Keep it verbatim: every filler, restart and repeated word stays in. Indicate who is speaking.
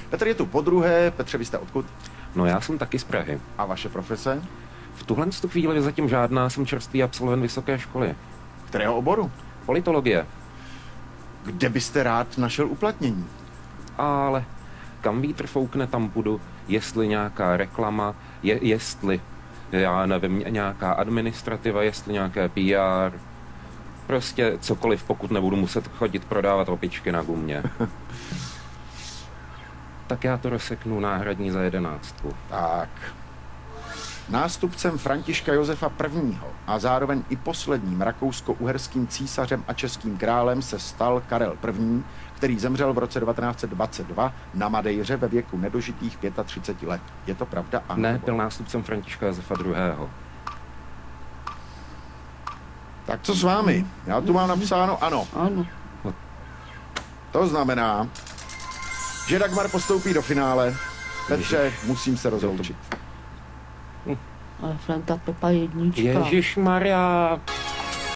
Speaker 1: Petr je tu podruhé. Petře, vy jste odkud?
Speaker 2: No já jsem taky z Prahy.
Speaker 1: A vaše profese?
Speaker 2: V tuhle chvíli zatím žádná, jsem čerstvý absolvent vysoké školy.
Speaker 1: Kterého oboru?
Speaker 2: Politologie.
Speaker 1: Kde byste rád našel uplatnění?
Speaker 2: Ale kam vítr foukne, tam půjdu. Jestli nějaká reklama, je, jestli, já nevím, nějaká administrativa, jestli nějaké P R. Prostě cokoliv, pokud nebudu muset chodit prodávat opičky na gumě. Tak já to rozseknu náhradní za jedenáctku.
Speaker 1: Tak. Nástupcem Františka Josefa prvního a zároveň i posledním rakousko-uherským císařem a českým králem se stal Karel první., který zemřel v roce devatenáct set dvacet dva na Madejře ve věku nedožitých třicet pět let. Je to pravda? Ano,
Speaker 2: ne, byl nástupcem Františka Josefa druhého.
Speaker 1: Tak co s vámi? Já tu mám napsáno ano.
Speaker 3: Ano.
Speaker 1: To znamená, že Dagmar postoupí do finále. Petře, musím se rozloučit.
Speaker 3: Ale Franta Pepa jednička.
Speaker 2: Ježišmarja.